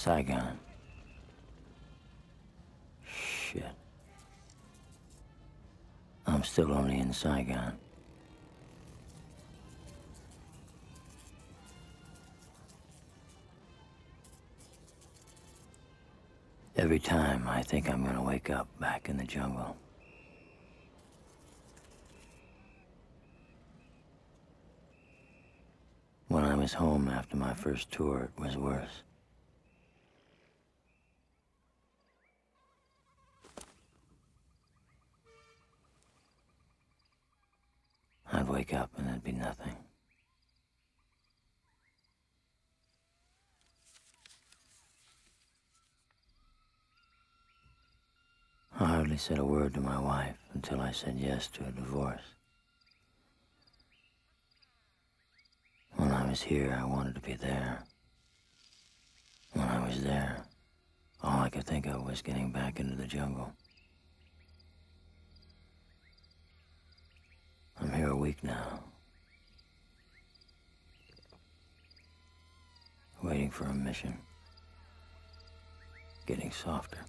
Saigon. Shit. I'm still only in Saigon. Every time I think I'm gonna wake up back in the jungle. When I was home after my first tour, it was worse. I'd wake up and there'd be nothing. I hardly said a word to my wife until I said yes to a divorce. When I was here, I wanted to be there. When I was there, all I could think of was getting back into the jungle. I'm here a week now, waiting for a mission, getting softer.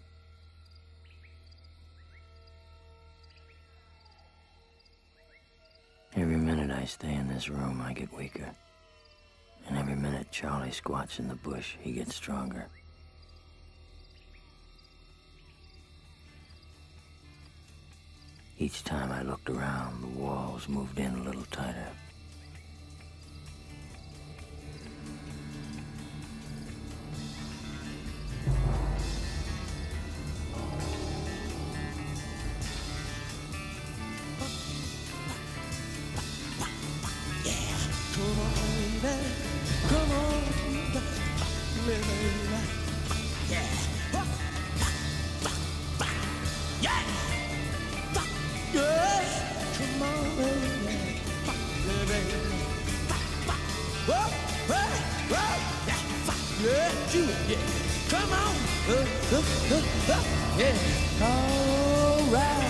Every minute I stay in this room, I get weaker. And every minute Charlie squats in the bush, he gets stronger. Each time I looked around, the walls moved in a little tighter. Come on, yeah, all right.